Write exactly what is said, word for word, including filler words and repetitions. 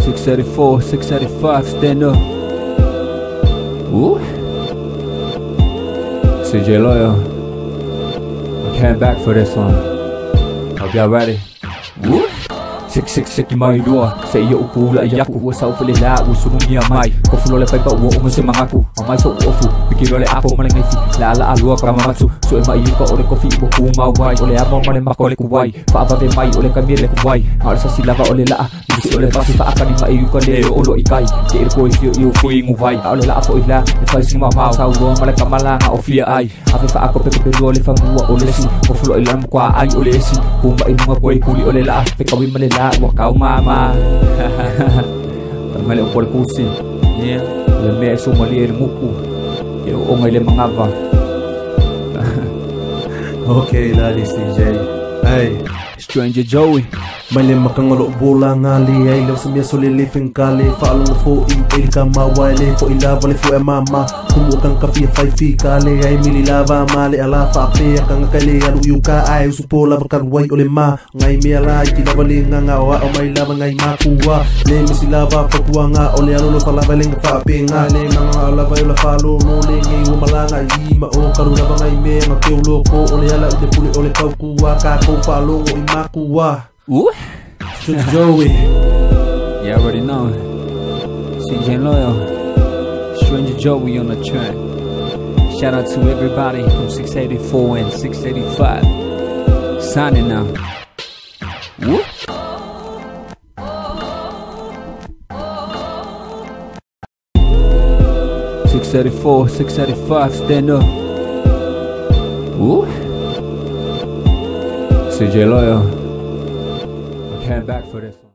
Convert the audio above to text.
six eighty-four, six eighty-five, stand up. Ooh. C J Loyal, I came back for this one. Hope y'all ready. Ooh. Sik sik sik mai dua sa iyo upula yaku sa ufilila usunong niya mai ko fulole pa ba wo umus mangaku amai so ofu pikirole ako malangisi la la alua ka mamatsu so ma iyo ka ole kofi bo kuma wai ole amo male makole ku wai fa aba ve mai ole kamire ku wai ala sa silava ole la bisi ole pasi fa akani ma iyo ka le olo ikai ke ko iyo iyo fui mu vai ole la fo ila e fa sima ma sa ulo male kamala nga ofia ai ave fa ako pe pe ole fa mu ole si ko fulo ila mu kwa ai ole si kumba inu nga koi kuli ole la fe kawi male la wakau mama mali por kusi yeah le me sumali el muku yo ongai le mangava. Okay lali C J hey Stranger Joey Mali makangolo bola ngali ay law samia soli living kali faalong fo in el kama wale fo ilava le fo e mama kumukang kafi five fi kali ay mililava mali ala fa pe kang kali alu yuka ay supola bakar wai ole ma ngai mi ala kilava le nga wa o mai lava ngai makuwa le misilava fa kuanga ole alu lo fala veling fa pe nga le nga ala va la falo no le ngai wo malanga i ma o karu lava ngai me ma ke lo ko ole ala de puli ole kau kuwa ka ko falo o makuwa. Ooh. Joey. You already know. C J Loyal, Stranger Joey on the track. Shout out to everybody from six eighty-four and six eighty-five. Signing out. Whoop. six eighty-four, six eighty-five, stand up. Woo. C J Loyal, I came back for this one.